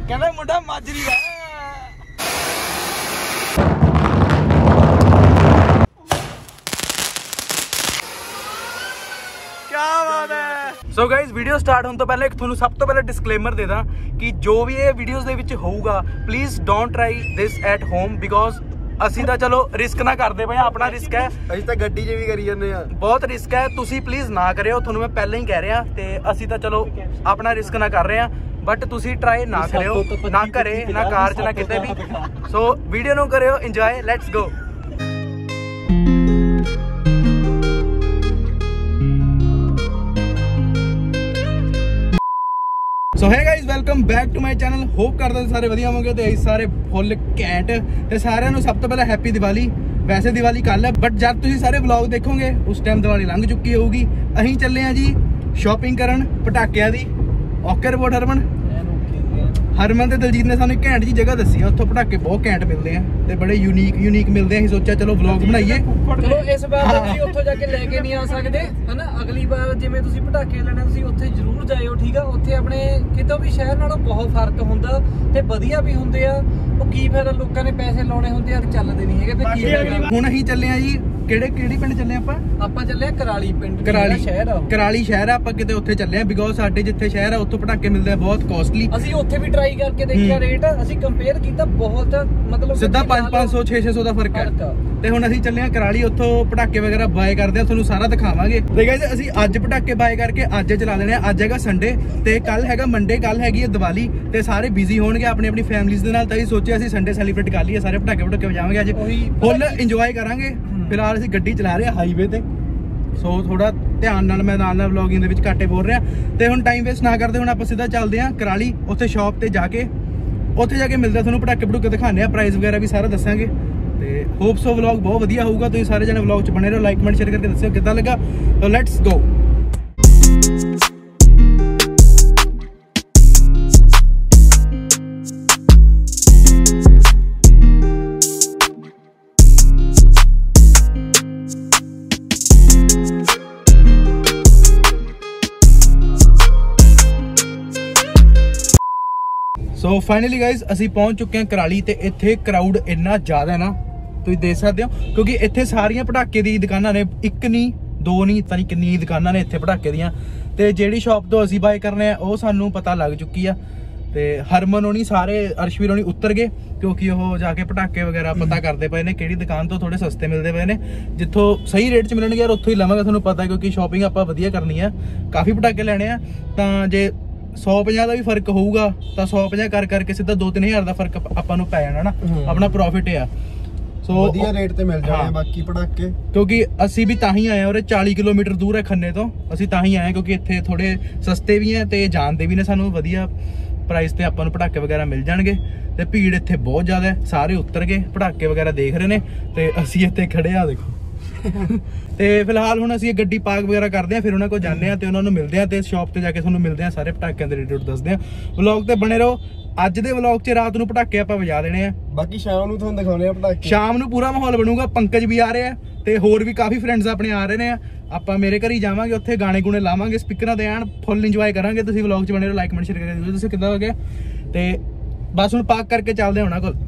कहना मुंडा माजरी है। So guys video start होने तो पहले थोनू सब तो पहले डिस्क्लेमर दे दा कि जो भी ये वीडियोस दे विच होऊगा please don't try this at home because ਅਸੀਂ ਤਾਂ ਚਲੋ ਰਿਸਕ ਨਾ ਕਰਦੇ ਪਏ ਆਪਣਾ ਰਿਸਕ ਹੈ ਅਸੀਂ ਤਾਂ ਗੱਡੀ 'ਚ ਵੀ ਕਰੀ ਜਾਂਦੇ ਆ ਬਹੁਤ ਰਿਸਕ ਹੈ ਤੁਸੀਂ ਪਲੀਜ਼ ਨਾ ਕਰਿਓ ਤੁਹਾਨੂੰ ਮੈਂ ਪਹਿਲਾਂ ਹੀ ਕਹਿ ਰਿਹਾ ਤੇ ਅਸੀਂ ਤਾਂ ਚਲੋ ਆਪਣਾ ਰਿਸਕ ਨਾ ਕਰ ਰਹੇ ਆ ਬਟ ਤੁਸੀਂ ਟਰਾਈ ਨਾ ਕਰਿਓ ਨਾ ਘਰੇ ਨਾ ਕਾਰ 'ਚ ਨਾ ਕਿਤੇ ਵੀ ਸੋ ਵੀਡੀਓ ਨੂੰ ਕਰਿਓ ਇੰਜੋਏ ਲੈਟਸ ਗੋ सो है guys welcome back to my channel hope करते सारे वधिया होंगे तो सारे फुल घैंट ते सारे सब तो पहले हैप्पी दिवाली वैसे दिवाली कल है बट जब तुम सारे व्लॉग देखोगे उस टाइम दिवाली लंघ चुकी होगी अहीं चले हैं जी शॉपिंग करन पटाकिया दी ओके रिपोर्ट हरमन ते दलजीत ने सानू घैंट जी जगह दसी उत्थों पटाके बहुत घैंट मिलते हैं ते बड़े यूनीक मिलते हैं सोचा चलो व्लॉग बनाइए चलो इस बार तुसीं उत्थों जाके लेके नहीं आ सकदे है ना अगली बार जिवें तुसीं पटाके लेने तुसीं उत्थे जरूर जाइयो ठीक है उत्थे अपने कितों भी शहर नालों बहुत फर्क हुंदा ते वधिया भी हुंदे आ ਉਹ ਕੀ ਫਾਇਦਾ ਲੋਕਾਂ ਨੇ ਪੈਸੇ ਲਾਉਣੇ ਹੁੰਦੇ ਆ ਤੇ ਚੱਲਦੇ ਨਹੀਂ ਹੈਗੇ ਤੇ ਕੀ ਫਾਇਦਾ ਹੁਣ ਅਸੀਂ ਚੱਲੇ ਆ ਜੀ ਕਿਹੜੀ ਪਿੰਡ ਚੱਲੇ ਆਪਾਂ ਚੱਲੇ ਆ ਕਰਾਲੀ ਪਿੰਡ ਕਰਾਲੀ ਸ਼ਹਿਰ ਆ ਆਪਾਂ ਕਿਤੇ ਉੱਥੇ ਚੱਲੇ ਆ ਬਿਕੋਜ਼ ਸਾਡੇ ਜਿੱਥੇ ਸ਼ਹਿਰ ਆ ਉੱਥੋਂ ਪਟਾਕੇ ਮਿਲਦੇ ਆ ਬਹੁਤ ਕੋਸਟਲੀ ਅਸੀਂ ਉੱਥੇ ਵੀ ਟਰਾਈ ਕਰਕੇ ਦੇਖਿਆ ਰੇਟ ਅਸੀਂ ਕੰਪੇਅਰ ਕੀਤਾ ਬਹੁਤ ਮਤਲਬ ਸਿੱਧਾ 500 600 ਦਾ ਫਰਕ ਹੈ ਤੇ ਹੁਣ ਅਸੀਂ ਚੱਲੇ ਆ ਕਰਾਲੀ ਉੱਥੋਂ ਪਟਾਕੇ ਵਗੈਰਾ ਬਾਏ ਕਰਦੇ ਆ ਤੁਹਾਨੂੰ ਸਾਰਾ ਦਿਖਾਵਾਂਗੇ ਤੇ ਗਾਇਜ਼ ਅਸੀਂ ਅੱਜ ਪਟਾਕੇ ਬਾਏ ਕਰਕੇ ਅੱਜ ਚਲਾ ਲੈਣੇ ਆ ਅੱਜ ਹੈਗਾ ਸੰਡੇ ਤੇ ਕੱਲ ਹੈਗਾ ਮੰਡੇ ਕੱਲ ਹੈਗੀ ਹੈ ਦੀਵਾਲੀ ਤੇ ਸਾਰੇ ਬਿਜ਼ੀ ਹੋਣਗੇ ਆਪਣੀ ਫੈਮਿਲੀਜ਼ ਦੇ ਨਾਲ ਤਾਂ ਅਸੀਂ ਸੋਚਿਆ ਅਸੀਂ ਸੰਡੇ ਸੈਲੀਬ੍ਰੇਟ ਕਰ ਲਈਏ ਸਾਰੇ ਪਟਾਕੇ ਵਜਾਵਾਂਗੇ ਅੱਜ ਫੁੱਲ ਇੰਜੋਏ ਕਰਾਂਗੇ ਫਿਲਹਾਲ ਅਸੀਂ ਗੱਡੀ ਚਲਾ ਰਹੇ ਆ ਹਾਈਵੇ ਤੇ ਸੋ ਥੋੜਾ ਧਿਆਨ ਨਾਲ ਮੈਂ ਨਾਲ ਵਲੌਗਿੰਗ ਦੇ ਵਿੱਚ ਘਾਟੇ ਬੋਲ ਰਿਹਾ ਤੇ ਹੁਣ ਟਾਈਮ ਵੇਸਟ ਨਾ ਕਰਦੇ ਹੁਣ ਆਪਾਂ ਸਿੱਧਾ ਚੱਲਦੇ ਆ ਕਰਾਲੀ ਉੱਥੇ ਸ਼ਾਪ ਤੇ ਜਾ ਕੇ ਮਿਲਦਾ ਤੁਹਾਨੂੰ ਪਟਾਕੇ ਦਿਖਾਣੇ ਆ ਪ੍ਰਾਈਸ ਵਗੈਰਾ ਵੀ ਸਾਰਾ ਦੱਸਾਂਗੇ ਤੇ ਹੋਪ ਸੋ ਵਲੌਗ ਬਹੁਤ ਵਧੀਆ ਹੋਊਗਾ ਤੁਸੀਂ ਸਾਰੇ ਜਣੇ ਵਲੌਗ 'ਚ ਬਣੇ ਰਹੋ ਲਾਈਕ ਕਮੈਂਟ ਸ਼ੇਅਰ ਕਰਕੇ ਦੱਸਿਓ ਕਿੱਦਾਂ ਲੱਗਾ so let's go so finally guys असी पहुंच चुके हैं कराली ते इत्थे क्राउड इन्ना ज्यादा है ना तुसीं देख सकते हो क्योंकि इत्थे सारियां पटाके दी दुकानां ने एक नहीं दो नहीं पता नहीं कितनी दुकानां ने इत्थे पटाके दियां ते जेहड़ी शॉप तो असी बाय करने आ वो सानू पता लग चुकी है ते हरमन होनी सारे अर्शवीर होनी उतर गए क्योंकि वो जाके पटाके वगैरह पता करते पे ने किहड़ी दुकान तो थोड़े सस्ते मिलते पे ने जिथों सही रेट च मिलणगे यार उत्थों ही लवांगे तुहानू पता है क्योंकि शॉपिंग आपां वधिया करनी है काफ़ी पटाके लैणे आ तां जे 150 ਦਾ ਵੀ ਫਰਕ ਹੋਊਗਾ ਤਾਂ 150 ਕਰਕੇ ਸਿੱਧਾ 2-3 ਹਜ਼ਾਰ ਦਾ ਫਰਕ ਆਪਾਂ ਨੂੰ ਪੈ ਜਾਣਾ ਨਾ ਆਪਣਾ ਪ੍ਰੋਫਿਟ ਆ ਸੋ ਵਧੀਆ ਰੇਟ ਤੇ ਮਿਲ ਜਾਣੇ ਬਾਕੀ ਪਟਾਕੇ ਕਿਉਂਕਿ ਅਸੀਂ ਵੀ ਤਾਂ ਹੀ ਆਏ ਆ ਔਰ 40 ਕਿਲੋਮੀਟਰ ਦੂਰ ਹੈ ਖੰਨੇ ਤੋਂ ਅਸੀਂ ਤਾਂ ਹੀ ਆਏ ਕਿਉਂਕਿ ਇੱਥੇ ਥੋੜੇ ਸਸਤੇ ਵੀ ਆ ਤੇ ਜਾਣਦੇ ਵੀ ਨੇ ਸਾਨੂੰ ਵਧੀਆ ਪ੍ਰਾਈਸ ਤੇ ਆਪਾਂ ਨੂੰ ਪਟਾਕੇ ਵਗੈਰਾ ਮਿਲ ਜਾਣਗੇ ਤੇ ਭੀੜ ਇੱਥੇ ਬਹੁਤ ਜ਼ਿਆਦਾ ਸਾਰੇ ਉਤਰ ਗਏ ਪਟਾਕੇ ਵਗੈਰਾ ਦੇਖ ਰਹੇ ਨੇ ਤੇ ਅਸੀਂ ਇੱਥੇ ਖੜੇ ਆ ਦੇਖੋ ਤੇ ਫਿਲਹਾਲ ਹੁਣ ਅਸੀਂ ਗੱਡੀ ਪਾਰਕ ਵਗੈਰਾ ਕਰਦੇ ਆ ਫਿਰ ਉਹਨਾਂ ਕੋਲ ਜਾਂਦੇ ਆ ਤੇ ਉਹਨਾਂ ਨੂੰ ਮਿਲਦੇ ਆ ਤੇ ਸ਼ਾਪ ਤੇ ਜਾ ਕੇ ਤੁਹਾਨੂੰ ਮਿਲਦੇ ਆ ਸਾਰੇ ਪਟਾਕਿਆਂ ਦੇ ਰੇਟ ਦੱਸਦੇ ਆ ਵਲੌਗ ਤੇ ਬਣੇ ਰਹੋ ਅੱਜ ਦੇ ਵਲੌਗ 'ਚ ਰਾਤ ਨੂੰ ਪਟਾਕੇ ਆਪਾਂ ਵਜਾ ਦੇਣੇ ਆ ਬਾਕੀ ਸ਼ਾਮ ਨੂੰ ਤੁਹਾਨੂੰ ਦਿਖਾਉਣੇ ਆ ਪਟਾਕੇ ਸ਼ਾਮ ਨੂੰ ਪੂਰਾ ਮਾਹੌਲ ਬਣੂਗਾ ਪੰਕਜ ਵੀ ਆ ਰਹੇ ਆ ਤੇ ਹੋਰ ਵੀ ਕਾਫੀ ਫਰੈਂਡਸ ਆਪਣੇ ਆ ਰਹੇ ਨੇ ਆਪਾਂ ਮੇਰੇ ਘਰ ਹੀ ਜਾਵਾਂਗੇ ਉੱਥੇ ਗਾਣੇ ਗੁਣੇ ਲਾਵਾਂਗੇ ਸਪੀਕਰਾਂ ਤੇ ਆਣ ਫੁੱਲ ਇੰਜੋਏ ਕਰਾਂਗੇ ਤੁਸੀਂ ਵਲੌਗ 'ਚ ਬਣੇ ਰਹੋ ਲਾਈਕ ਕਮੈਂਟ ਸ਼ੇਅਰ ਕਰਕੇ ਤੁਸੀਂ ਕਿੱਦਾਂ ਹੋ ਗਿਆ ਤੇ ਬਸ ਹੁਣ ਪਾਰਕ ਕਰਕੇ ਚੱਲਦੇ ਉਹਨਾਂ ਕੋਲ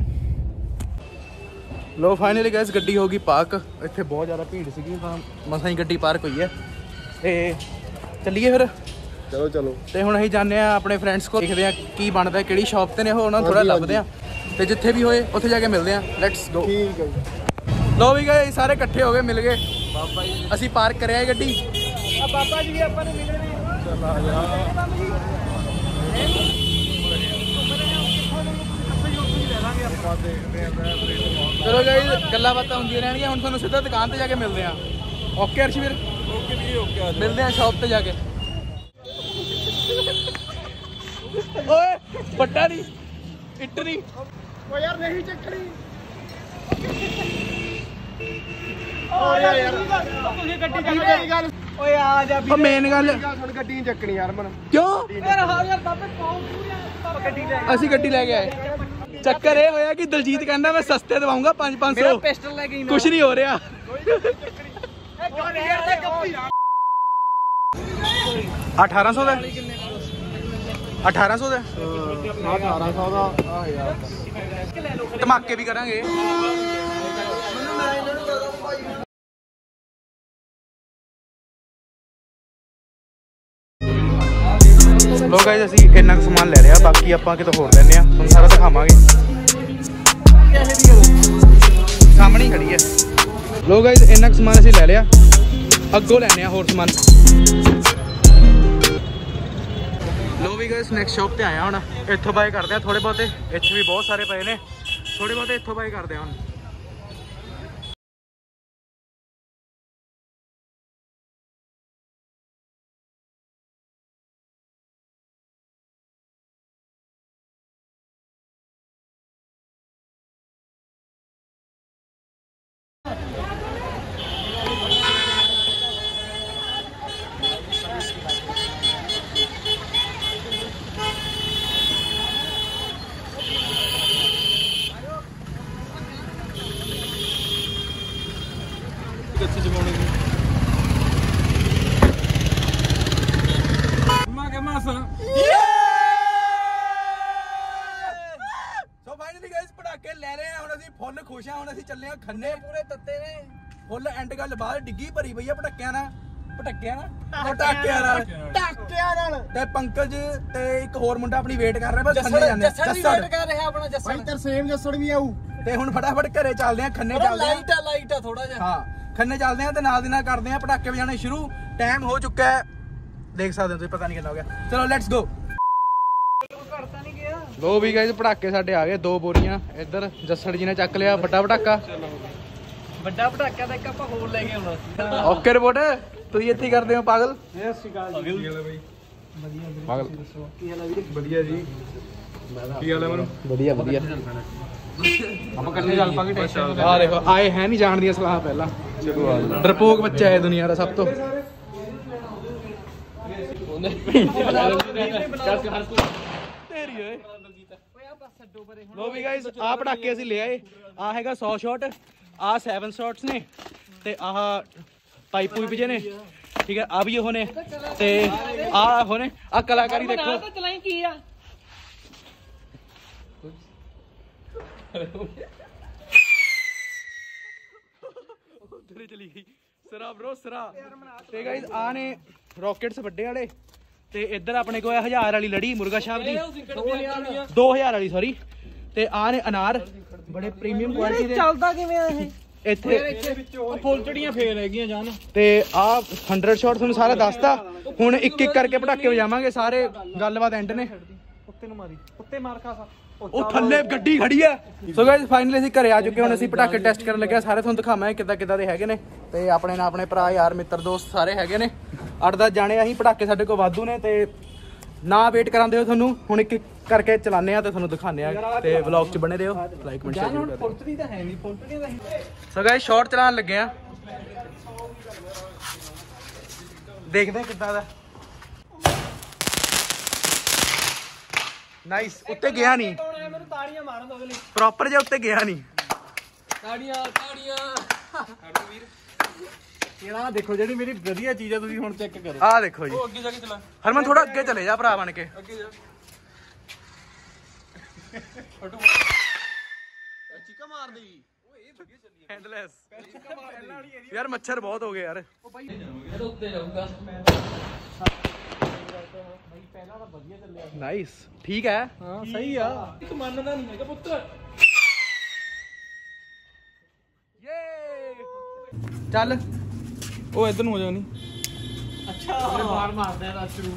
लो फाइनली गैस गड्डी होगी पार्क इत्थे बहुत ज़्यादा भीड़ सी मसा ही गड्डी पार्क हुई है ते चलिए फिर चलो ते हुण असीं जाने अपने फ्रेंड्स को देखते हैं की बनता किहड़ी शॉप ते ने हो उन्हां थोड़ा लभदे आ ते जिथे भी होए उत्थे जाके मिलते हैं लेट्स गो ठीक है लो भी गए सारे इकट्ठे हो गए मिल गए बाबा जी असीं पार्क करे गड्डी बाबा जी भी आपां नूं मिल रहे चल आ जा चलो गाइस गल्लां बातां होंदियां रहणगीਆਂ ਹੁਣ ਤੁਹਾਨੂੰ ਸਿੱਧਾ ਦੁਕਾਨ ਤੇ ਜਾ ਕੇ ਮਿਲਦੇ ਆ ਓਕੇ ਅਰਸ਼ਵੀਰ ਓਕੇ ਵੀ ਓਕੇ ਮਿਲਦੇ ਆ ਸ਼ਾਪ ਤੇ ਜਾ ਕੇ ਓਏ ਵੱਡਾ ਨਹੀਂ ਇੱਟ ਨਹੀਂ ਓ ਯਾਰ ਨਹੀਂ ਚੱਕਣੀ ਓ ਯਾਰ ਤੁਸੀਂ ਗੱਡੀ ਚੱਕ ਗੱਲ ਓਏ ਆ ਜਾ ਵੀ ਮੇਨ ਗੱਲ ਹੁਣ ਗੱਡੀ ਨਹੀਂ ਚੱਕਣੀ ਯਾਰ ਮਨ ਕਿਉਂ ਯਾਰ ਹਾਂ ਯਾਰ ਬਾਬੇ ਪਾਉ ਗੱਡੀ ਲੈ ਅਸੀਂ ਗੱਡੀ ਲੈ ਕੇ ਆਏ ਚੱਕਰ ਇਹ ਹੋਇਆ ਕਿ ਦਲਜੀਤ ਕਹਿੰਦਾ ਮੈਂ ਸਸਤੇ ਦਵਾਉਂਗਾ 500 ਮੇਰਾ ਪਿਸਟਲ ਲੈ ਕੇ ਕੁਝ ਨਹੀਂ ਹੋ ਰਿਹਾ 1800 ਦਾ 1800 ਦਾ 1800 ਦਾ ਆ ਯਾਰ ਧਮਾਕੇ ਵੀ ਕਰਾਂਗੇ। ਲੋ ਗਾਇਸ ਅਸੀਂ ਇੰਨਾ ਕੁ ਸਮਾਨ ਲੈ ਲਿਆ, ਬਾਕੀ ਆਪਾਂ ਕਿਤੋਂ ਹੋਰ ਲੈਣੇ ਆ, ਤੁਹਾਨੂੰ ਸਾਰਾ ਦਿਖਾਵਾਂਗੇ। ਸਾਹਮਣੇ ਹੀ ਖੜੀ ਹੈ। ਲੋ ਗਾਇਸ ਇੰਨਾ ਕੁ ਸਮਾਨ ਅਸੀਂ ਲੈ ਲਿਆ, ਅੱਗੋਂ ਲੈਣੇ ਆ ਹੋਰ ਸਮਾਨ। ਲੋ ਵੀ ਗਾਇਸ ਨੈਕਸਟ ਸ਼ੌਪ ਤੇ ਆਇਆ, ਹੁਣ ਇੱਥੋਂ ਬਾਏ ਕਰਦੇ ਆ ਥੋੜੇ ਬਹੁਤੇ। ਇੱਥੇ ਵੀ ਬਹੁਤ ਸਾਰੇ ਪਏ ਨੇ, ਥੋੜੇ ਬਹੁਤੇ ਇੱਥੋਂ ਬਾਏ ਕਰਦੇ ਆ ਹੁਣ। ਸੋ ਫਾਈਨਲੀ ਗਾਇਸ ਪਟਾਕੇ ਲੈ ਰਹੇ ਆ, ਹੁਣ ਅਸੀਂ ਫੁੱਲ ਖੁਸ਼ ਆ। ਹੁਣ ਅਸੀਂ ਚੱਲੇ ਆ ਖੰਨੇ, ਪੂਰੇ ਤੱਤੇ ਨੇ ਫੁੱਲ ਐਂਡ ਗੱਲ ਬਾਹਰ ਡਿੱਗੀ ਭਰੀ ਪਈ ਆ ਪਟਾਕਿਆਂ ਨਾਲ ਤੇ ਪੰਕਜ ਤੇ ਇੱਕ ਹੋਰ ਮੁੰਡਾ ਆਪਣੀ ਵੇਟ ਕਰ ਰਿਹਾ, ਬਸ ਖੰਨੇ ਜਾਂਦੇ। ਜੱਸੜ ਕਰ ਰਿਹਾ ਆਪਣਾ ਜੱਸੜ, ਤਰਸੇਮ ਜੱਸੜ ਵੀ ਆਊ। ਤੇ ਹੁਣ ਫਟਾਫਟ ਘਰੇ ਚੱਲਦੇ ਆ, ਖੰਨੇ ਚੱਲਦੇ ਆ। ਲਾਈਟ ਆ ਥੋੜਾ ਜਿਹਾ। ਹਾਂ ਖੰਨੇ ਚੱਲਦੇ ਆ ਤੇ ਨਾਲ ਦੀ ਨਾਲ ਕਰਦੇ ਆ ਪਟਾਕੇ ਵਜਾਣੇ ਸ਼ੁਰੂ। ਟਾਈਮ ਹੋ ਚੁੱਕਾ ਹੈ, ਦੇਖ ਸਕਦੇ ਹੋ ਤੁਸੀਂ, ਪਤਾ ਨਹੀਂ ਕਿੰਨਾ ਹੋ ਗਿਆ। ਚਲੋ ਲੈਟਸ ਗੋ। ਲੋ ਵੀ ਗਾਇਸ ਪਟਾਕੇ ਸਾਡੇ ਆ ਗਏ, 2 ਬੋਰੀਆਂ। ਇੱਧਰ ਜੱਸੜ ਜੀ ਨੇ ਚੱਕ ਲਿਆ ਵੱਡਾ ਪਟਾਕਾ। ਵੱਡਾ ਪਟਾਕਾ ਤਾਂ ਇੱਕ ਆਪਾਂ ਹੋਰ ਲੈ ਕੇ ਆਉਣਾ। ਓਕੇ ਰਿਪੋਰਟ, ਤੁਸੀਂ ਇੱਥੇ ਕਰਦੇ ਹੋ ਪਾਗਲ? ਪਾਗਲ ਵਧੀਆ ਜੀ, ਕੀ ਹਾਲ ਹੈ ਮਨ? ਵਧੀਆ ਵਧੀਆ। ਆਪਾਂ ਕੱਲੇ ਚੱਲ ਪਾਂਗੇ ਟੈਨਸ਼ਨ। ਆ ਦੇਖੋ ਆਏ ਹੈ ਨਹੀਂ ਜਾਣ ਦੀਆਂ ਸਲਾਹ ਪਹਿਲਾਂ। ਚਲੋ ਡਰਪੋਕ ਬੱਚਾ ਹੈ ਦੁਨੀਆ ਦਾ ਸਭ ਤੋਂ। ਲੋ ਵੀ ਗਾਇਸ ਆਹ ਪਟਾਕੇ ਅਸੀਂ ਲੈ ਆਏ। ਆ ਹੈਗਾ 100 ਸ਼ਾਟ, ਆ 7 ਸ਼ਾਟਸ ਨੇ, ਤੇ ਆਹ ਪਾਈਪ ਪੂਈਪ ਜੇ ਨੇ, ਠੀਕ ਹੈ। ਆ ਵੀ ਉਹ ਨੇ ਤੇ ਆ ਹੋਣੇ। ਆ ਕਲਾਕਾਰੀ ਦੇਖੋ। ਚਲਾਈ ਕੀ ਆ? ਉਧਰੇ ਚਲੀ ਗਈ ਸਰਾ ਬ్రో ਸਰਾ। ਤੇ ਗਾਇਸ ਆ ਨੇ ਰੌਕਟਸ ਵੱਡੇ ਵਾਲੇ, ਤੇ ਇੱਧਰ ਆਪਣੇ ਕੋਲ 1000 ਵਾਲੀ ਲੜੀ ਮੁਰਗਾ ਸ਼ਾਪ ਦੀ, 2000 ਵਾਲੀ ਸੌਰੀ। ਤੇ ਆ ਨੇ ਅਨਾਰ, ਬੜੇ ਪ੍ਰੀਮੀਅਮ ਕੁਆਲਿਟੀ ਦੇ। ਚੱਲਦਾ ਕਿਵੇਂ ਆ ਇਹ? ਇੱਥੇ ਫੁੱਲਚੜੀਆਂ ਫੇਰ ਹੈਗੀਆਂ ਜਾਨ। ਤੇ ਆ 100 ਸ਼ਾਟ ਤੁਹਾਨੂੰ ਸਾਰਾ ਦੱਸਤਾ। ਹੁਣ ਇੱਕ ਇੱਕ ਕਰਕੇ ਪਟਾਕੇ ਵਜਾਵਾਂਗੇ ਸਾਰੇ, ਗੱਲਬਾਤ ਐਂਡ ਨੇ। ਕੁੱਤੇ ਨੂੰ ਮਾਰੀ, ਕੁੱਤੇ ਮਾਰ ਖਾ। ਉਹ ਥੱਲੇ ਗੱਡੀ ਖੜੀ ਹੈ। ਸੋ ਗਾਇਸ ਫਾਈਨਲੀ ਅਸੀਂ ਘਰੇ ਆ ਚੁੱਕੇ। ਹੁਣ ਅਸੀਂ ਪਟਾਕੇ ਟੈਸਟ ਕਰਨ ਲੱਗੇ, ਸਾਰੇ ਤੁਹਾਨੂੰ ਦਿਖਾਵਾਂਗੇ ਕਿੱਦਾਂ ਕਿੱਦਾਂ ਦੇ ਹੈਗੇ ਨੇ। ਤੇ ਆਪਣੇ ਨਾਲ ਆਪਣੇ ਭਰਾ ਯਾਰ ਮਿੱਤਰ ਦੋਸਤ ਸਾਰੇ ਹੈਗੇ ਨੇ, 8-10 ਜਾਣੇ। ਅਸੀਂ ਪਟਾਕੇ ਸਾਡੇ ਕੋਲ ਵਾਧੂ ਨੇ, ਤੇ ਨਾ ਵੇਟ ਕਰਾਂਦੇ ਹੋ ਤੁਹਾਨੂੰ। ਹੁਣ ਇੱਕ ਇੱਕ ਕਰਕੇ ਚਲਾਉਂਦੇ ਆ ਤੇ ਤੁਹਾਨੂੰ ਦਿਖਾਉਂਦੇ ਆ, ਤੇ ਵਲੌਗ 'ਚ ਬਣੇ ਰਹੋ। ਲਾਈਕ ਕਮੈਂਟ ਸ਼ੇਅਰ ਕਰੋ। ਫੁੱਲਚੜੀ ਤਾਂ ਹੈ ਨਹੀਂ, ਫੁੱਲਚੜੀ ਤਾਂ ਸੋ ਗਾਇਸ ਸ਼ਾਟ ਚਲਾਉਣ ਲੱਗੇ ਆ, ਦੇਖਦੇ ਆ ਕਿੱਦਾਂ ਦਾ। ਨਾਈਸ, ਉੱਤੇ ਗਿਆ ਨਹੀਂ, ਮੈਨੂੰ ਤਾੜੀਆਂ ਮਾਰਨ ਦੋ ਅਗਲੀ। ਪ੍ਰੋਪਰ ਜਿਹਾ ਉੱਤੇ ਗਿਆ ਨਹੀਂ। ਤਾੜੀਆਂ ਯਾਰ ਦੇਖੋ, ਜਿਹੜੀ ਮੇਰੀ ਵਧੀਆ ਚੀਜ਼ ਆ ਤੁਸੀਂ ਹੁਣ ਚੈੱਕ ਕਰੋ। ਆਹ ਦੇਖੋ ਜੀ। ਉਹ ਅੱਗੇ ਜਾ ਕੇ ਚਲਾ। ਹਰਮਨ ਥੋੜਾ ਅੱਗੇ ਚਲੇ ਜਾ ਭਰਾ ਬਣ ਕੇ। ਅੱਗੇ ਜਾ। ਚੀਕਾ ਮਾਰ ਦੇਗੀ ਓਏ, ਇਹ ਵਧੀਆ ਚੱਲੀ ਹੈਂਡਲੈਸ ਯਾਰ, ਮੱਛਰ ਬਹੁਤ ਹੋ ਗਏ ਯਾਰ। ਇਹਦੇ ਉੱਤੇ ਜਾਊਗਾ ਭਾਈ, ਪਹਿਲਾਂ ਤਾਂ ਵਧੀਆ ਚੱਲਿਆ। ਨਾਈਸ, ਠੀਕ ਹੈ। ਹਾਂ ਸਹੀ ਆ। ਇੱਕ ਮੰਨਦਾ ਨਹੀਂ ਹੈਗਾ ਪੁੱਤ। ਯੇ ਚੱਲ, ਉਹ ਇੱਧਰ ਨੂੰ ਹੋ ਜਾ ਨਹੀਂ। ਅੱਛਾ ਉਹਨੇ ਬਾਹਰ ਮਾਰਦਾ ਹੈ ਰਾਸ਼ਰੂ।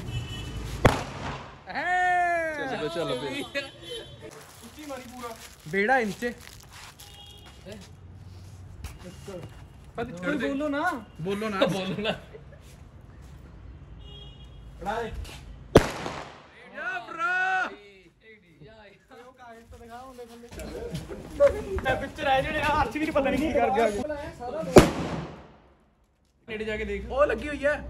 ਚੱਲ ਉੱਚੀ ਮਾਰੀ ਪੂਰਾ ਬੇੜਾ ਨੀਚੇ। ਕੋਈ ਬੋਲੋ ਨਾ, ਬੋਲੋ ਨਾ, ਬੋਲੋ ਨਾ। ਬਣਾ ਦੇ ਪਿਕਚਰ ਆਏ ਜਿਹੜੇ ਹਰਸ਼ ਵੀ ਪਤਾ ਨਹੀਂ ਕੀ ਕਰ ਗਿਆ। ਨੇੜੇ ਜਾ ਕੇ ਦੇਖ, ਉਹ ਲੱਗੀ ਹੋਈ ਹੈ।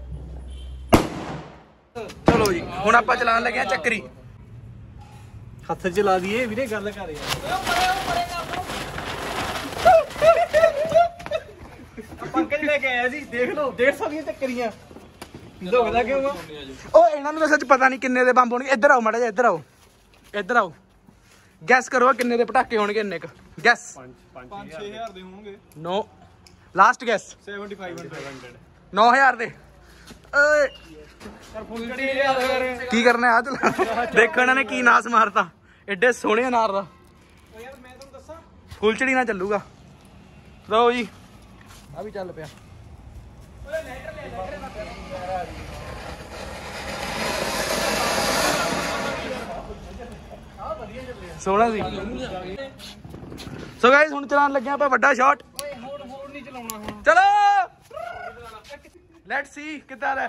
ਚਲੋ ਜੀ ਹੁਣ ਆਪਾਂ ਚਲਾਉਣ ਲੱਗੇ ਆ ਚੱਕਰੀ। ਹੱਥ ਚ ਲਾ ਦਈਏ ਵੀਰੇ, ਗੱਲ ਕਰ ਯਾਰ। ਪੰਕਜ ਲੈ ਕੇ ਆਇਆ ਸੀ, ਦੇਖ ਲਓ 150 ਦੀਆਂ ਚੱਕਰੀਆਂ। ਦੁਖਦਾ ਕਿਉਂ ਆ? ਉਹ ਇਹਨਾਂ ਨੂੰ ਤਾਂ ਸੱਚ ਪਤਾ ਨਹੀਂ ਕਿੰਨੇ ਦੇ ਬੰਬ ਹੋਣਗੇ। ਇੱਧਰ ਆਓ ਮਾੜਾ ਜਿਹਾ, ਇੱਧਰ ਆਓ, ਇੱਧਰ ਆਓ। ਗੈਸ ਕਰੋ ਕਿੰਨੇ ਦੇ ਪਟਾਕੇ ਹੋਣਗੇ ਇੰਨੇ ਕ। ਗੈਸ 5-6000 ਦੇ ਹੋਣਗੇ। ਨੋ, ਲਾਸਟ ਗੈਸ 7500 9000 ਦੇ। ਓਏ ਫੁੱਲੜੀ ਲਿਆ ਯਾਰ। ਕੀ ਕਰਨਾ ਆ ਚਲਾ ਦੇਖੋ ਇਹਨਾਂ ਨੇ ਕੀ ਨਾਸ ਮਾਰਤਾ ਐਡੇ ਸੋਹਣੇ ਅਨਾਰ ਦਾ। ਯਾਰ ਮੈਂ ਤੁਹਾਨੂੰ ਦੱਸਾਂ ਫੁੱਲਚੜੀ ਨਾਲ ਚੱਲੂਗਾ। ਲਓ ਜੀ ਆ ਵੀ ਚੱਲ ਪਿਆ। ਸੋਹਣਾ ਸੀ। ਸੋ ਗਾਇਸ ਹੁਣ ਚਲਾਉਣ ਲੱਗੇ ਆਪਾਂ ਵੱਡਾ ਸ਼ਾਟ। ਓਏ ਹੋਰ ਨਹੀਂ ਚਲਾਉਣਾ ਹੁਣ। ਚਲੋ ਲੈਟਸ ਸੀ ਕਿੱਦਾਂ ਦਾ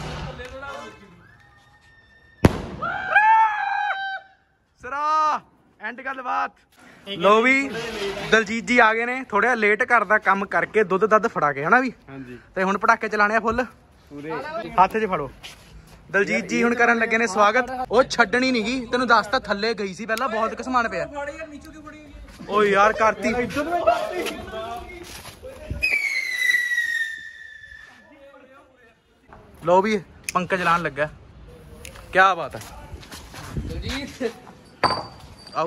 ਸਰਾ ਐਂਡ ਗੱਲਬਾਤ। ਲੋ ਵੀ ਦਲਜੀਤ ਜੀ ਆ ਗਏ ਨੇ, ਥੋੜਾ ਲੇਟ ਘਰ ਦਾ ਕੰਮ ਕਰਕੇ ਦੁੱਧ ਦੱਧ ਫੜਾ ਕੇ, ਹਨਾ ਵੀ। ਹਾਂਜੀ ਤੇ ਹੁਣ ਪਟਾਕੇ ਚਲਾਣੇ ਆ ਫੁੱਲ ਪੂਰੇ ਹੱਥ 'ਚ ਫੜੋ। ਦਲਜੀਤ ਜੀ ਹੁਣ ਕਰਨ ਲੱਗੇ ਨੇ ਸਵਾਗਤ। ਉਹ ਛੱਡਣੀ ਨੀ ਗੀ, ਤੈਨੂੰ ਦੱਸਤਾ ਥੱਲੇ ਗਈ ਸੀ ਪਹਿਲਾਂ, ਬਹੁਤ ਕੁ ਸਮਾਨ ਪਿਆ। ਫੜ ਯਾਰ ਨੀਚੋਂ ਕਿਉਂ ਫੜੀ ਹੋਈ ਹੈ? ਓ ਯਾਰ ਕਰਤੀ। ਲੋ ਵੀ ਪੰਕਜ ਚਲਾਣ ਲੱਗਾ। ਕਿਆ ਬਾਤ ਹੈ ਦਲਜੀਤ ਆਓ।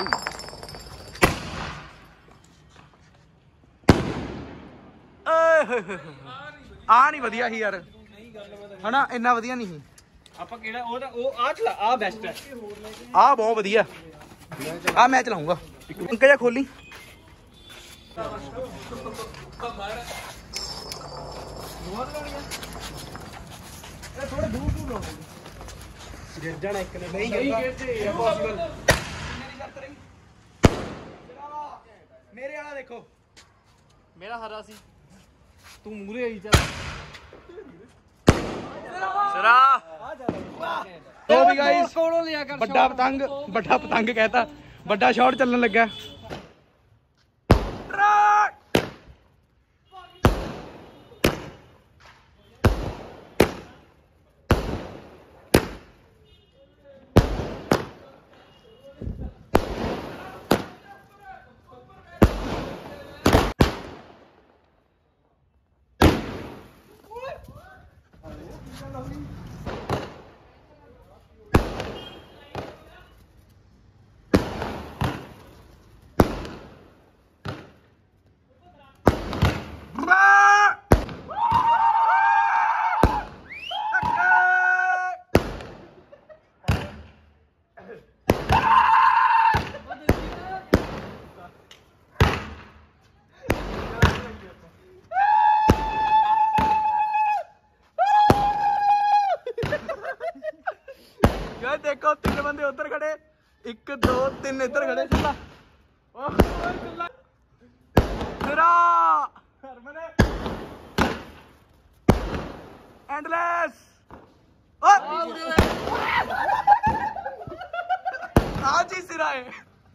ਆ ਨਹੀਂ ਵਧੀਆ ਸੀ ਯਾਰ, ਹਨਾ ਇੰਨਾ ਵਧੀਆ ਨਹੀਂ ਸੀ। ਆਪਾਂ ਕਿਹੜਾ ਉਹ ਆ ਚਲਾ, ਆ ਬੈਸਟ ਹੈ। ਆ ਬਹੁਤ ਵਧੀਆ, ਆ ਮੈਂ ਚਲਾਉਂਗਾ। ਪੰਕਜ ਆ ਖੋਲੀ। ਥੋੜਾ ਦੂਰ ਦੂਰ ਲਾਓ, ਗਿਰ ਜਾਣਾ ਇੱਕ ਨੇ। ਨਹੀਂ ਗਿਰਦੇ ਪੋਸੀਬਲ। ਮੇਰੇ ਵਾਲਾ ਦੇਖੋ, ਮੇਰਾ ਹਰਾ ਸੀ, ਤੂੰ ਮੂਰੇ ਆਈ ਚੱਲ। ਸਰਾ ਤੋ ਵੀ ਗਾਇਸ ਕੋਲੋਂ ਲਿਆ ਕਰ। ਵੱਡਾ ਪਤੰਗ ਕਹਿਤਾ, ਵੱਡਾ ਸ਼ਾਟ ਚੱਲਣ ਲੱਗਾ। ਯਾਰ ਦੇਖੋ ਤਿੰਨ ਬੰਦੇ ਉੱਧਰ ਖੜੇ, 1 2 3 ਇੱਧਰ ਖੜੇ। ਸਿੱਧਾ ਸਿਰਾ ਹਰਮਨ ਐਂਡਲੈਸ। ਆ ਜੀ ਸਿਰਾ ਹੈ।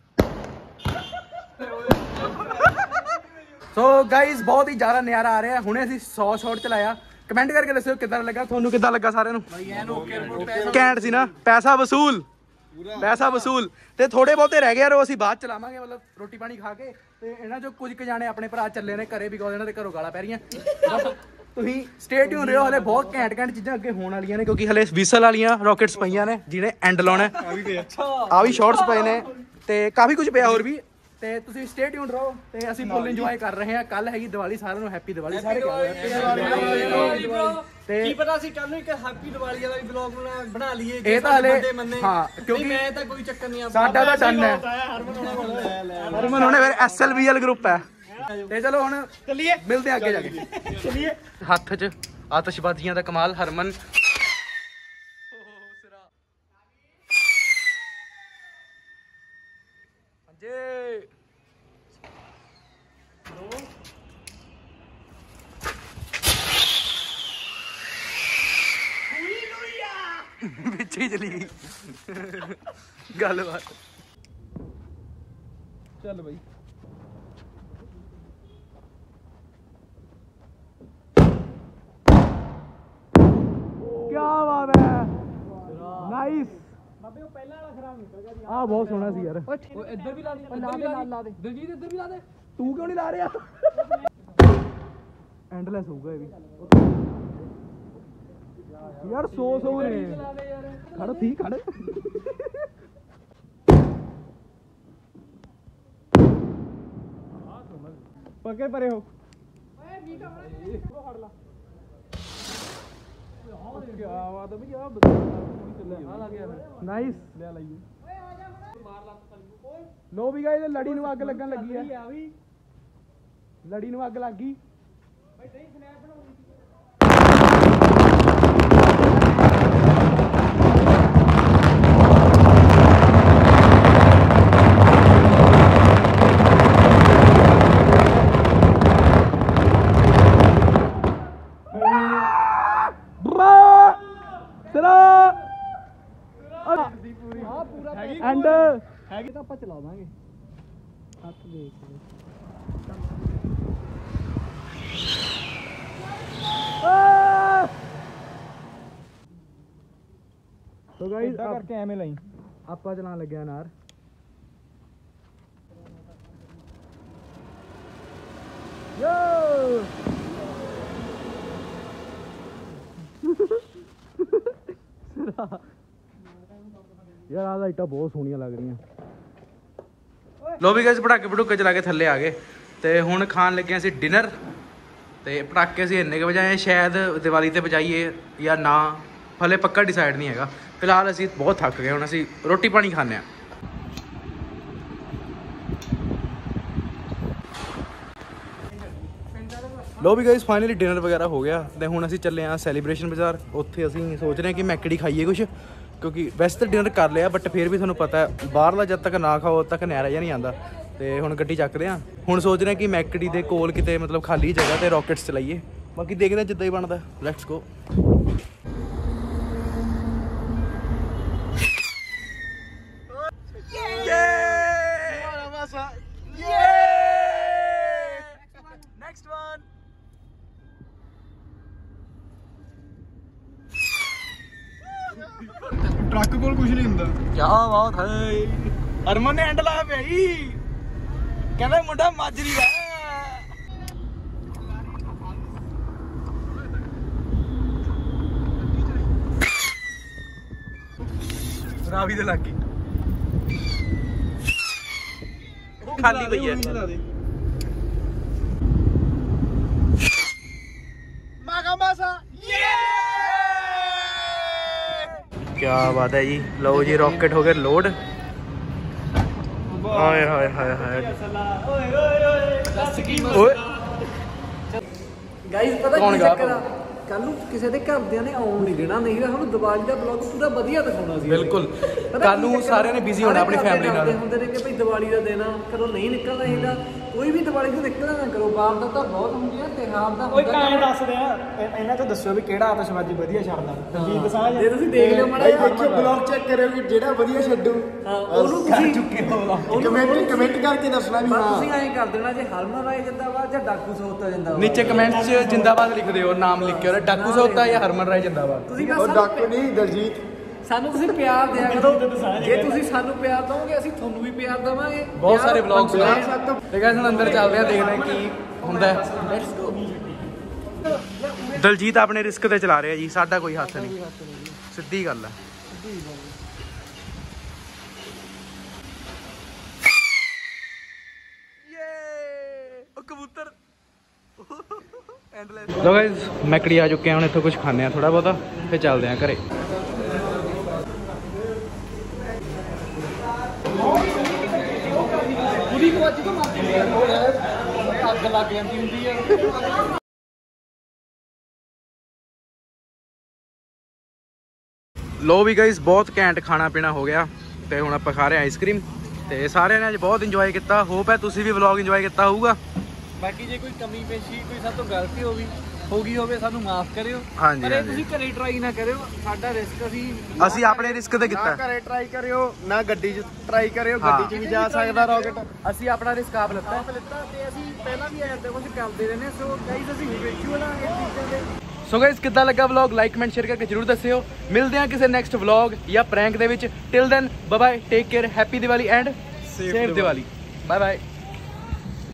ਸੋ ਗਾਈਜ਼ ਬਹੁਤ ਹੀ ਜ਼ਿਆਦਾ ਨਜ਼ਾਰਾ ਆ ਰਿਹਾ। ਹੁਣੇ ਅਸੀਂ 100 ਸ਼ਾਟ ਚਲਾਇਆ। ਕਮੈਂਟ ਕਰਕੇ ਦੱਸਿਓ ਕਿੱਦਾਂ ਲੱਗਾ ਤੁਹਾਨੂੰ, ਕਿੱਦਾਂ ਲੱਗਾ ਸਾਰਿਆਂ ਨੂੰ। ਘੈਂਟ ਸੀ ਨਾ, ਪੈਸਾ ਵਸੂਲ ਤੇ ਥੋੜੇ ਬਹੁਤੇ ਰਹਿ ਗਏ ਯਾਰ, ਉਹ ਅਸੀਂ ਬਾਅਦ ਚਲਾਵਾਂਗੇ, ਮਤਲਬ ਰੋਟੀ ਪਾਣੀ ਖਾ ਕੇ। ਤੇ ਇਹਨਾਂ ਚੋਂ ਕੁਝ ਕੁ ਜਾਣੇ ਆਪਣੇ ਭਰਾ ਚੱਲੇ ਨੇ ਘਰੇ, ਬਿਕੋਜ਼ ਇਹਨਾਂ ਦੇ ਘਰੋਂ ਗਾਲਾਂ ਪੈ ਰਹੀਆਂ। ਤੁਸੀਂ ਸਟੇ ਟਿਊਨ ਰਹੋ, ਹਲੇ ਬਹੁਤ ਘੈਂਟ ਚੀਜ਼ਾਂ ਅੱਗੇ ਹੋਣ ਵਾਲੀਆਂ ਨੇ, ਕਿਉਂਕਿ ਹਲੇ ਵਿਸਲ ਵਾਲੀਆਂ ਰਾਕਟਸ ਪਈਆਂ ਨੇ ਜਿਹਨੇ ਐਂਡ ਲਾਉਣਾ। ਆ ਵੀ ਸ਼ਾਰਟਸ ਪਏ ਨੇ ਤੇ ਕਾਫੀ ਕੁਝ ਪਿਆ ਹੋਰ ਵੀ। ਤੇ ਤੁਸੀਂ ਸਟੇ ਟਿਊਨ ਰਹੋ ਤੇ ਅਸੀਂ ਫੁੱਲ ਇੰਜੋਏ ਕਰ ਰਹੇ ਹਾਂ। ਕੱਲ ਹੈਗੀ ਦੀਵਾਲੀ, ਸਾਰਿਆਂ ਨੂੰ ਹੈਪੀ ਦੀਵਾਲੀ। ਸਾਰੇ ਤੇ ਕੀ ਪਤਾ ਸੀ ਕੱਲ ਨੂੰ ਇੱਕ ਹੈਪੀ ਦੀਵਾਲੀ ਵਾਲਾ ਵਲੌਗ ਬਣਾ ਲਈਏ। ਇਹ ਤਾਂ ਹਲੇ ਹਾਂ, ਕਿਉਂਕਿ ਮੈਂ ਤਾਂ ਕੋਈ ਚੱਕਰ ਨਹੀਂ ਆ, ਸਾਡਾ ਤਾਂ ਡਨ ਹੈ। ਹਰਮਨ ਹੋਣੇ ਫਿਰ SLVL ਗਰੁੱਪ ਹੈ। ਤੇ ਚਲੋ ਹੁਣ ਚੱਲੀਏ, ਮਿਲਦੇ ਆ ਅੱਗੇ ਜਾ ਕੇ। ਚੱਲੀਏ। ਹੱਥ 'ਚ ਆਤਿਸ਼ਬਾਜ਼ੀਆਂ ਦਾ ਕਮਾਲ। ਹਰਮਨ ਪਿੱਛੇ ਹੀ ਚਲੀ ਗਈ ਗੱਲਬਾਤ। ਚੱਲ ਬਈ क्या बात है, नाइस। ਬਾਬੇ ਉਹ ਪਹਿਲਾਂ ਵਾਲਾ ਖਰਾਬ ਨਿਕਲ ਗਿਆ। ਆ ਬਹੁਤ ਸੋਹਣਾ ਸੀ ਯਾਰ। ਉਹ ਇੱਧਰ ਵੀ ਲਾ ਦੇ, ਲਾ ਦੇ ਦਲਜੀਤ, ਇੱਧਰ ਵੀ ਲਾ ਦੇ। ਤੂੰ ਕਿਉਂ ਨਹੀਂ ਲਾ ਰਿਹਾ? ਐਂਡਲੈਸ ਹੋਊਗਾ ਇਹ ਵੀ। यार 100 ने खड़ो थी खड़ पके परे हो नाइस लो भी गाइस लड़ी ਨੂੰ ਅੱਗ ਲੱਗਣ ਲੱਗੀ ਹੈ ਲੜੀ ਨੂੰ ਅੱਗ ਲੱਗ ਗਈ एंड हैगी तो ਆਪਾਂ ਚਲਾ ਦਾਂਗੇ ਹੱਥ ਦੇਖ तो गाइस करके ਐਵੇਂ ਲਈ ਆਪਾਂ ਚਲਾਣ ਲੱਗਿਆ ਨਾਰ ਯੋ यार आ लाइटा बहुत सोहणियां लग रही लो भी गाइस पटाके पटूके चला के थल्ले आ गए ते हुण खान लगे असीं डिनर ते पटाके असीं इन्ने के बजाए शायद दिवाली ते बजाइए या ना हले पक्का डिसाइड नहीं हैगा फिलहाल असीं बहुत थक गए हुण असीं रोटी पानी खाने लो भी गाइस फाइनली डिनर वगैरह हो गया ते हुण असीं चले आ सैलीब्रेशन बाजार उत्थे असीं सोच रहे हैं कि मैकडी खाइए कुछ क्योंकि वैसे तो डिनर कर लिया बट फिर भी थोड़ा पता है बाहरला जब तक ना खाओ तक नज़ारा जिहा नहीं आता तो हुण गड्डी चकते हैं हुण सोच रहे हैं कि मैकडी दे कोल किते मतलब खाली जगह ते रॉकेट्स चलाइए बाकी देखते हैं जिद्दां ही बनदा लेट्स गो ट्रक कोल कुछ नहीं हुंदा क्या बात है हरमन ने हैंडल आया भाई कहंदा मुंडा माजरी दा रावी दे लागी खाली पई है मागा मासा क्या बात है जी लो जी रॉकेट हो गए लोड हाय हाय हाय हाय गाइस पता ਕੀ ਚੱਕਰ ਆ ਕੱਲ ਨੂੰ ਕਿਸੇ ਦੇ ਘਰਦਿਆਂ ਨੇ ਆਉਣ ਨਹੀਂ ਦੇਣਾ ਨਹੀਂ ਤਾਂ ਸਾਨੂੰ ਦੀਵਾਲੀ ਦਾ ਵਲੌਗ ਪੂਰਾ ਵਧੀਆ ਦਿਖਾਉਣਾ ਸੀ ਬਿਲਕੁਲ ਕੱਲ ਨੂੰ ਸਾਰਿਆਂ ਨੇ ਬਿਜ਼ੀ ਹੋਣਾ ਆਪਣੀ ਫੈਮਿਲੀ ਨਾਲ ਹੁੰਦੇ ਨੇ ਕਿ ਭਈ ਦੀਵਾਲੀ ਦਾ ਦਿਨ ਆ ਕਦੋਂ ਨਹੀਂ ਨਿਕਲਣਾ ਇਹਦਾ ਕੋਈ ਵੀ ਦੀਵਾਲੀ ਨੂੰ ਨਿਕਲਣਾ ਨਾ ਕਰੋ ਬਾਹਰ ਦਾ ਤਾਂ ਬਹੁਤ ਹੁੰਦੀ ਆ ਤਿਉਹਾਰ ਦਾ ਓਏ ਕਾਹੇ ਦੱਸਦੇ ਆ ਇਹਨਾਂ ਤੋਂ ਦੱਸੋ ਵੀ ਕਿਹੜਾ ਆਤਿਸ਼ਬਾਜ਼ੀ ਵਧੀਆ ਛੱਡਦਾ ਦਲਜੀਤ ਦਸਾਂਝ ਜੇ ਤੁਸੀਂ ਦੇਖ ਲਿਓ ਮਾੜਾ ਜਿਹਾ ਦੇਖੋ ਬਲੌਗ ਚੈੱਕ ਕਰਿਓ ਕਿ ਜਿਹੜਾ ਵਧੀਆ ਛੱਡੂ ਉਹਨੂੰ ਤੁਸੀਂ ਚੁੱਕੇ ਹੋ ਕਮੈਂਟ ਕਰਕੇ ਦੱਸਣਾ ਵੀ ਹਾਂ ਤੁਸੀਂ ਐਂ ਕਰ ਦੇਣਾ ਜੇ ਹਰਮਨ ਰਾਏ ਜਿੰਦਾਬਾਦ ਜਾਂ ਡਾਕੂ ਸੋਤਾ ਜਿੰਦਾਬਾਦ नीचे कमेंट्स च जिंदाबाद लिख दियो नाम लिख के और डाकू सोता या हरमन राय जिंदाबाद ਤੁਸੀਂ ਉਹ ਡਾਕੂ ਨਹੀਂ ਦਲਜੀਤ ਸਾਨੂੰ ਤੁਸੀਂ ਪਿਆਰ ਦਿਆ ਕਰੋ ਜੇ ਤੁਸੀਂ ਸਾਨੂੰ ਪਿਆਰ ਦਿਓਗੇ ਅਸੀਂ ਤੁਹਾਨੂੰ ਵੀ ਪਿਆਰ ਦੇਵਾਂਗੇ बहुत सारे व्लॉग्स हैं ठीक है अंदर चलते हैं देखते हैं की हुंदा है लेट्स गो दलजीत अपने रिस्क ते चला रहे हैं जी साडा कोई हथ नहीं सीधी गल है कबूतर लो गाइस मैकड़ी आ चुके हैं हम इत्थों कुछ खाने हैं थोड़ा बहुता फिर चलते हैं घरे लो भी गाइस बहुत घैंट खाना पीना हो गया तो हुण आपां खा रहे हैं आइसक्रीम तो सारे ने अज बहुत इंजॉय किया होप है तुसीं भी व्लॉग इंजॉय किया होगा बाकी जे कोई कमी पेशी कोई साड तो गलती हो गई होवे सानू माफ करियो हाँ जी, पर हाँ जी। तुसीं घरे ट्राई ना करियो साडा रिस्क ਅਸੀਂ ਆਪਣੇ ਰਿਸਕ ਤੇ ਕੀਤਾ ਘਰੇ ਟਰਾਈ ਕਰਿਓ ਨਾ ਗੱਡੀ 'ਚ ਟਰਾਈ ਕਰਿਓ ਹਾਂ। ਗੱਡੀ 'ਚ ਵੀ ਜਾ ਸਕਦਾ ਰੌਕਟ ਅਸੀਂ ਆਪਣਾ ਰਿਸਕ ਆਪ ਲਿੱਤਾ ਤੇ ਅਸੀਂ ਪਹਿਲਾਂ ਵੀ ਐਦਾਂ ਕੁਝ ਕਰਦੇ ਰਹੇ ਨੇ ਸੋ ਗਾਈਜ਼ ਅਸੀਂ ਵਿਜ਼ੂਅਲ ਆ ਇਹ ਚੀਜ਼ਾਂ ਦੇ ਸੋ ਗਾਇਸ ਕਿੱਦਾਂ ਲੱਗਾ ਵਲੌਗ ਲਾਈਕ ਕਮੈਂਟ ਸ਼ੇਅਰ ਕਰਕੇ ਜਰੂਰ ਦੱਸਿਓ ਮਿਲਦੇ ਹਾਂ ਕਿਸੇ ਨੈਕਸਟ ਵਲੌਗ ਜਾਂ ਪ੍ਰੈਂਕ ਦੇ ਵਿੱਚ till then bye bye take care happy Diwali and safe Diwali bye bye